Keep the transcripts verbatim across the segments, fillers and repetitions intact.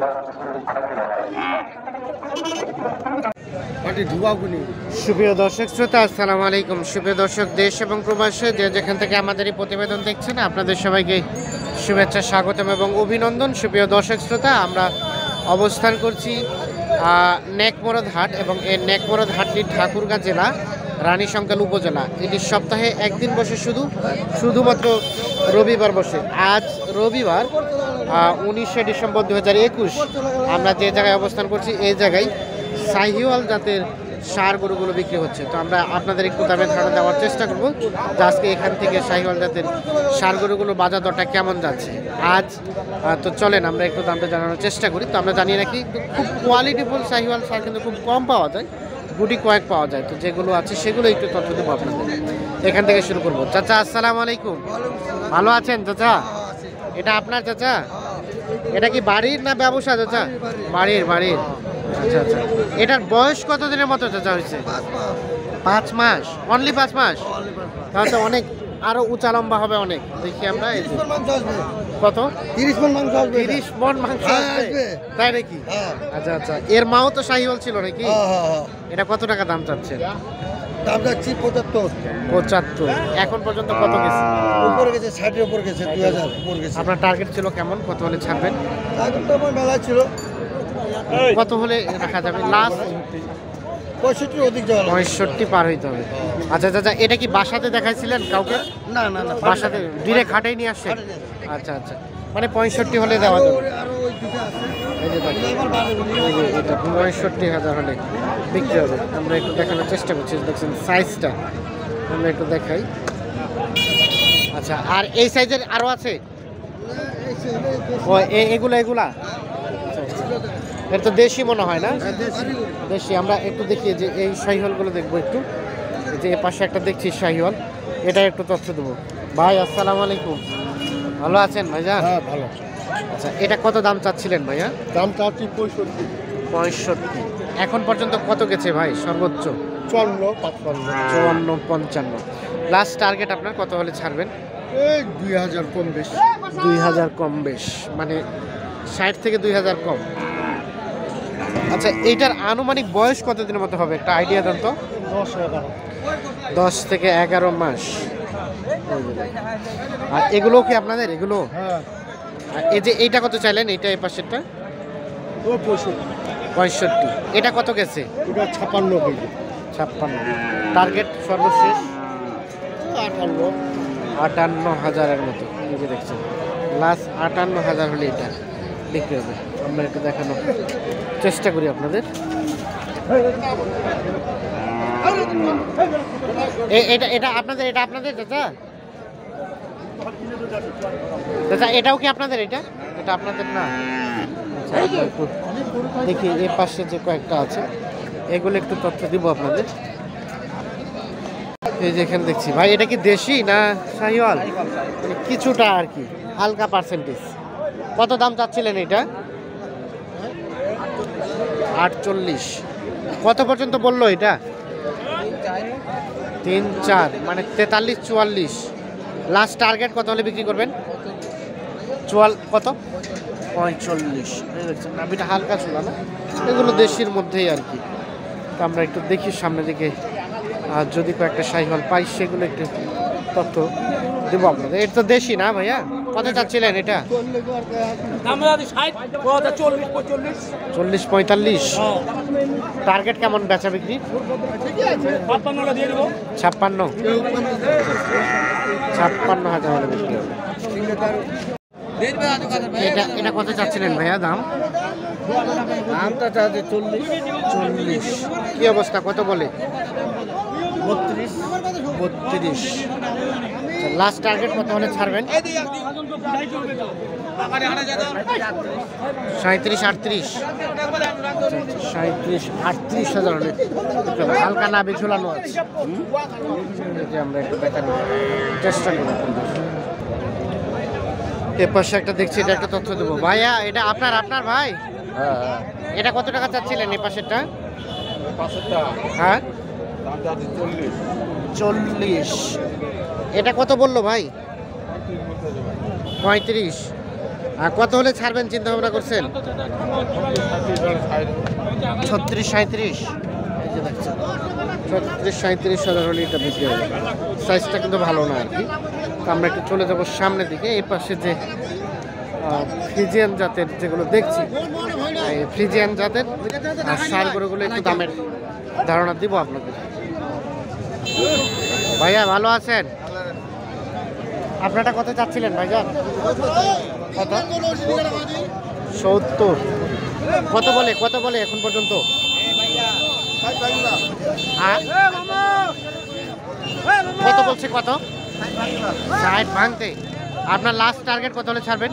সুপ্রিয় দর্শক শ্রোতা, আসসালামু আলাইকুম। সুপ্রিয় দর্শক, দেশ এবং প্রবাসে যে যেখান থেকে আমাদের এই প্রতিবেদন দেখছেন, আপনাদের সবাইকে শুভেচ্ছা, স্বাগতম এবং অভিনন্দন। সুপ্রিয় দর্শক শ্রোতা, আমরা অবস্থান করছি নেকমরদ হাট এবং এই নেকমরদ হাটটি ঠাকুরগাঁ জেলা, রানীশঙ্কাল উপজেলা। এটি সপ্তাহে একদিন বসে, শুধু শুধুমাত্র রবিবার বসে। আজ রবিবার উনিশে ডিসেম্বর দু হাজার একুশ। আমরা যে জায়গায় অবস্থান করছি এই জায়গায় শাহিওয়াল জাতের সার গরুগুলো বিক্রি হচ্ছে। তো আমরা আপনাদের একটু দামে ধারণা দেওয়ার চেষ্টা করবো যে আজকে এখান থেকে শাহিওয়াল জাতের সার গরুগুলো বাজার দরটা কেমন যাচ্ছে আজ। তো চলেন আমরা একটু দামটা জানানোর চেষ্টা করি। তো আমরা জানি নাকি খুব কোয়ালিটিফুল শাহিওয়াল সার কিন্তু খুব কম পাওয়া যায়, গুটি কয়েক পাওয়া যায়। তো যেগুলো আছে সেগুলো একটু তথ্য দেবো আপনাদের। এখান থেকে শুরু করবো। চাচা আসসালামু আলাইকুম, ভালো আছেন চাচা? এটা আপনার চাচা? এটা কি বাড়ির না ব্যবসা চাচা? বাড়ির, বাড়ির। আচ্ছা আচ্ছা, এটার বয়স কত দিনের মতো চাচা হয়েছে? পাঁচ মাস, অনলি পাঁচ মাস? তাহলে তো অনেক আরো উঁচা লম্বা হবে অনেক। দেখি আমরা কত, তিরিশ মন মাংস আসবে। তিরিশ মন মাংস আসবে, তাই নাকি? আচ্ছা আচ্ছা, এর মাও তো শাহিওয়াল ছিল নাকি? এটা কত টাকা দাম চাচ্ছেন? দাম যাচ্ছি পঁচাত্তর। পঁচাত্তর। এখন পর্যন্ত কত গেছে? উপরে গেছে, ষাটের উপর গেছে, দুই হাজার উপর গেছে। আপনার টার্গেট ছিল কেমন, কত হলে ছাড়বেন? টার্গেট তো আমার মেলা ছিল। কত হলে রাখা যাবে লাস্ট? পঁয়ষট্টির অধিক যাওয়া, পঁয়ষট্টি পার হইতে হবে। আচ্ছা আচ্ছা, এটা কি বাসাতে দেখাইছিলেন কাউকে? না না না, বাসাতে ডিরেক্ট হাটেই নিয়ে আসছেন? আচ্ছা আচ্ছা, মানে পঁয়ষট্টি হলে দেওয়া যাবে। এই যে দেখেন, এটা পঁয়ষট্টি হাজার হলে বিক্রি হবে। আমরা একটু দেখানোর চেষ্টা করছি, দেখছেন সাইজটা, আমরা একটু দেখাই। আচ্ছা, আর এই সাইজের আরও আছে? ও এগুলা এগুলা এটা তো দেশি মনে হয় না? দেশি। আমরা একটু দেখি যে এই শাহিওয়ালগুলো দেখবো একটু। যে এ পাশে একটা দেখছি শাহিওয়াল, এটা একটু তথ্য দেবো। ভাই আসসালামু আলাইকুম, ভালো আছেন ভাইজান? হ্যাঁ ভালো। আচ্ছা, এটা কত দাম চাচ্ছিলেন ভাইয়া? দাম চাচ্ছি পঁয়ষট্টি। পঁয়ষট্টি। এখন পর্যন্ত কত গেছে ভাই সর্বোচ্চ? চুয়ান্ন, পাঁচপান্ন, চুয়ান্ন, পঞ্চান্ন। লাস্ট টার্গেট আপনার কত হলে ছাড়বেন? এই দুই হাজার কম বেশ। দুই হাজার কম বেশ, মানে ষাট থেকে দুই হাজার কম। আচ্ছা, এইটার আনুমানিক বয়স কতদিনের মতো হবে, একটা আইডিয়া দেন তো? দশ এগারো। দশ থেকে এগারো মাস। আর এগুলো কি আপনাদের? এগুলো হ্যাঁ। এই যে এইটা কত চাইলেন? এইটা এই পাশেরটা ও পঁয়ষট্টি। পঁয়ষট্টি। এটা কত গেছে? এটা ছাপ্পান্ন কেজি। ছাপ্পান্ন। টার্গেট সর্বশেষ আটান্ন। আটান্ন হাজারের মতো। এই যে দেখছেন, লাস্ট আটান্ন হাজার হলে এটা বিক্রি হবে। আমরা একটু দেখানোর চেষ্টা করি আপনাদের। এটা এটা আপনাদের? এটা আপনাদের চাচা? চাচা এটাও কি আপনাদের? এটা এটা আপনাদের না? আচ্ছা, একটু দেখি এর পাশে যে কয়েকটা আছে এগুলো একটু তথ্য দিব আপনাদের। এই যে এখানে দেখছি ভাই, এটা কি দেশি না শাহিওয়াল? মানে কিছুটা আর কি, হালকা পার্সেন্টেজ। কত দাম চাচ্ছিলেন এটা? আটচল্লিশ। কত পর্যন্ত বললো এটা? তিন চার, মানে তেতাল্লিশ, চুয়াল্লিশ। লাস্ট টার্গেট কত হলে বিক্রি করবেন? চুয়াল কত? পঁয়তাল্লিশ। দেখছেন নাভিটা হালকা ছিল না, এগুলো দেশির মধ্যেই আর কি। তো আমরা একটু দেখি সামনের দিকে, আর যদি কয়েকটা শাহিওয়াল পাই সেগুলো একটু তথ্য দেবো আপনাদের। এটা তো দেশি না ভাইয়া? কত চাচ্ছিলেন এটা? চল্লিশ, পঁয়তাল্লিশ। টার্গেট কেমন বেচা বিক্রি? ছাপ্পান্ন। ছাপ্পান্ন হাজার হলে বিক্রি হবে। এটা এটা কত চাচ্ছিলেন ভাইয়া দাম? দামটা চাচ্ছে চল্লিশ। চল্লিশ। কি অবস্থা, কত বলে? বত্রিশ। বত্রিশ। লাস্ট টার্গেট কত হলে ছাড়বেন? সাঁত্রিশ, আটত্রিশ। সাঁত্রিশ, আটত্রিশ হাজার হলে হালকা নাভি ঝুলানো আছে। আমরা একটু দেখানোর চেষ্টা করি। এর পাশে একটা দেখছি, এটা একটা তথ্য দেবো। ভাইয়া এটা আপনার? আপনার ভাই? হ্যাঁ। এটা কত টাকা চাচ্ছিলেন এই পাশেরটা? হ্যাঁ, চল্লিশ। এটা কত বললো ভাই? পঁয়ত্রিশ। আর কত হলে ছাড়বেন চিন্তা ভাবনা করছেন? ছত্রিশ সাঁত্রিশ এই যে দেখছেন ছত্রিশ সাঁত্রিশ হাজার হলে এটা বিক্রি হবে। সাইজটা কিন্তু ভালো না আর কি। তো আমরা একটু চলে যাব সামনের দিকে। এই পাশে যে ফ্রিজিয়ান জাতের যেগুলো দেখছি, এই ফ্রিজিয়ান জাতের ষাঁড় গরুগুলো একটু দামের ধারণা দিব আপনাদের। ভাইয়া ভালো আছেন? আপনারা কত চাচ্ছিলেন ভাইজান? কত? সত্তর। কত বলে কত বলে এখন পর্যন্ত? আর কত বলছে? কত? ষাট ভাঙতে। আপনার লাস্ট টার্গেট কত হলে ছাড়বেন?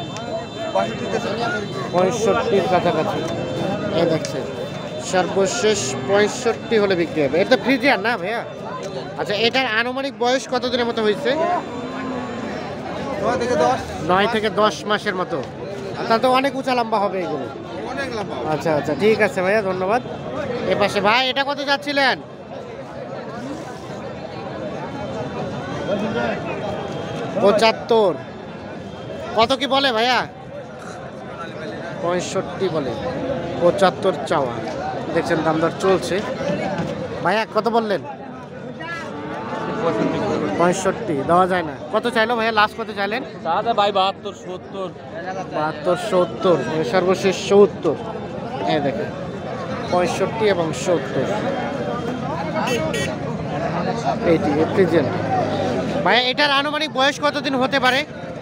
পঁয়ষট্টির কাছাকাছি। এই দেখছেন সর্বশেষ পঁয়ষট্টি হলে বিক্রি হবে। এটা ফ্রিজিয়ান না ভাইয়া? আচ্ছা, এটার আনুমানিক বয়স কত দিনের মতো হয়েছে? নয় থেকে দশ মাসের মতো। তাহলে তো অনেক উঁচা লম্বা হবে এগুলো। আচ্ছা আচ্ছা ঠিক আছে ভাইয়া, ধন্যবাদ। এ পাশে ভাই এটা কত যাচ্ছিলেন? পঁচাত্তর। কত কি বলে ভাইয়া? পঁয়ষট্টি বলে, পঁচাত্তর চাওয়া। দেখছেন দাম দর চলছে। ভাইয়া কত বললেন? পঁয়ষট্টি দেওয়া যায় না। কত চাইলো ভাইয়া? লাস্ট কত চাইলেন? ভাই বাহাত্তর সত্তর বাহাত্তর সত্তর, সর্বশেষ সত্তর। হ্যাঁ দেখেন পঁয়ষট্টি এবং সত্তর। এইটি ফ্রিজিয়ান। ভাইয়া এটার আনুমানিক বয়স কতদিন হতে পারে?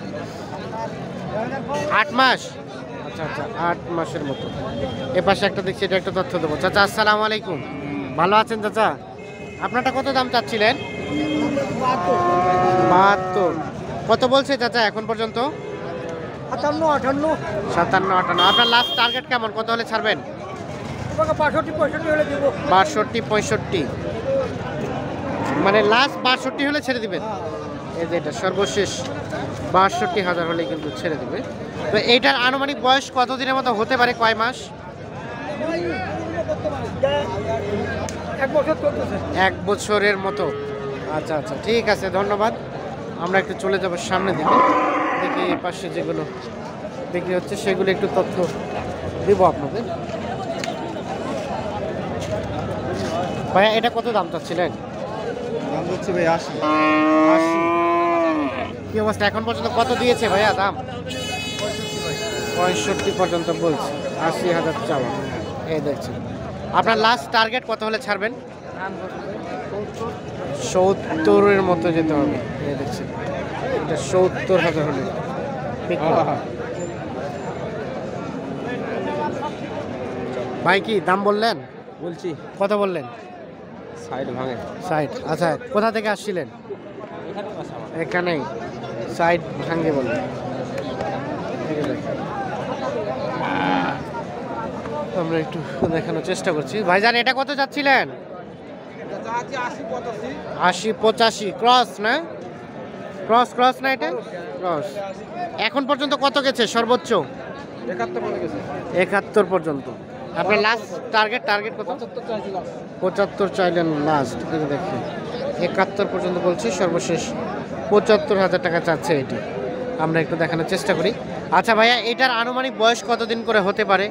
আট মাস। আচ্ছা আচ্ছা আট মাসের মতো। এ পাশে একটা দেখছি, এটা একটা তথ্য দেবো। চাচা আসসালামু আলাইকুম, ভালো আছেন চাচা? আপনারটা কত দাম চাচ্ছিলেন? বাহাত্তর। কত বলছে চাচা এখন পর্যন্ত? সাতান্ন আটান্ন সাতান্ন আটান্ন। আপনার লাস্ট টার্গেট কেমন? কত হলে ছাড়বেন? বাষট্টি পঁয়ষট্টি হলে দিব। বাষট্টি পঁয়ষট্টি মানে লাস্ট বাষট্টি হলে ছেড়ে দিবেন? এই যে এটা সর্বশেষ বাষট্টি হাজার হলে কিন্তু ছেড়ে দিবে। তো এইটার আনুমানিক বয়স কত দিনের মতো হতে পারে? কয় মাস? এক বছর চলতেছে। এক বছরের মতো। আচ্ছা আচ্ছা ঠিক আছে, ধন্যবাদ। আমরা একটু চলে যাব সামনে দিকে, দেখি এই পাশে যেগুলো বিক্রি হচ্ছে সেগুলো একটু তথ্য দিব আপনাদের। ভাইয়া এটা কত দাম চাচ্ছিলেন? দাম হচ্ছে ভাই আশি। আশি। কি অবস্থা এখন পর্যন্ত কত দিয়েছে ভাইয়া দাম? পঁয়ষট্টি পর্যন্ত বলছে, আশি হাজার চাওয়া। এই দেখছেন আপনার লাস্ট টার্গেট কত হলে ছাড়বেন? সত্তরের মতো যেতে হবে। এই দেখছেন এটা সত্তর হাজার হলে বিক্রি হবে। ভাই কি দাম বললেন? বলছি কত বললেন? সাইড ভাঙে। সাইড। আচ্ছা কোথা থেকে আসছিলেন? এখানেই সাইড ভাঙ্গে বললেন। আমরা একটু দেখানোর চেষ্টা করছি। ভাইজান এটা কত যাচ্ছিলেন? আশি পঁচাশি ক্রস না? ক্রস ক্রস না এটা? ক্রস। এখন পর্যন্ত কত গেছে সর্বোচ্চ? একাত্তর পর্যন্ত। আপনার লাস্ট টার্গেট টার্গেট কত? পঁচাত্তর চাইলেন লাস্ট। দেখুন একাত্তর পর্যন্ত বলছি, সর্বশেষ পঁচাত্তর হাজার টাকা চাচ্ছে এটি। আমরা একটু দেখানোর চেষ্টা করি। আচ্ছা ভাইয়া এটার আনুমানিক বয়স কতদিন করে হতে পারে?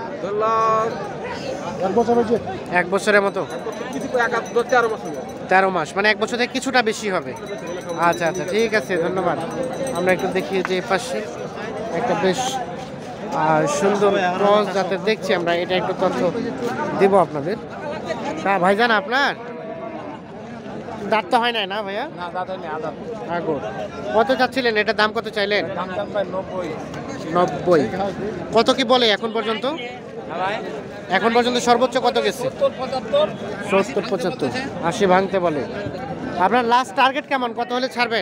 এক বছরের মতো। তেরো মাস মানে এক বছর থেকে কিছুটা বেশি হবে। আচ্ছা আচ্ছা ঠিক আছে, ধন্যবাদ। আমরা একটু দেখি যে পাশে একটা বেশ সুন্দর ক্রস জাতের দেখছি আমরা, এটা একটু তথ্য দেব আপনাদের। হ্যাঁ ভাইজান আপনার দাঁত তো হয় নাই না ভাইয়া? আগর। কত চাচ্ছিলেন? এটার দাম কত চাইলেন? নব্বই। কত কি বলে এখন পর্যন্ত? এখন পর্যন্ত সর্বোচ্চ কত গেছে? সত্তর পঁচাত্তর আশি ভাঙতে বলে। আপনার লাস্ট টার্গেট কেমন? কত হলে ছাড়বেন?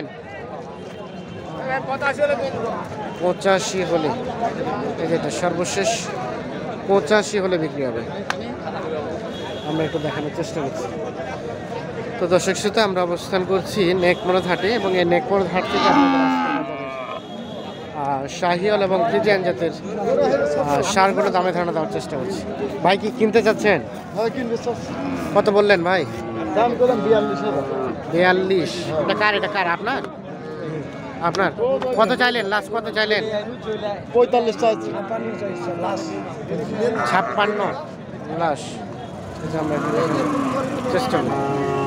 পঁচাশি হলে। এই যেটা সর্বশেষ পঁচাশি হলে বিক্রি হবে। আমরা একটু দেখানোর চেষ্টা করছি। তো দর্শক শ্রোতা আমরা অবস্থান করছি নেকমরদ হাটে, এবং এই নেকমরদ হাট থেকে শাহিওয়াল এবং ফ্রিজিয়ান জাতের সারগুলো দামে ধারণা দেওয়ার চেষ্টা করছি। ভাই কি কিনতে চাচ্ছেন? কত বললেন ভাই? দাম করলাম বিয়াল্লিশ হাজার। বিয়াল্লিশ। এটা কার? এটা কার আপনার? আপনার কত চাইলেন লাস্ট কত চাইলেন? পঁয়তাল্লিশ চাইছি। ছাপ্পান্ন লাস্ট চেষ্টা করুন।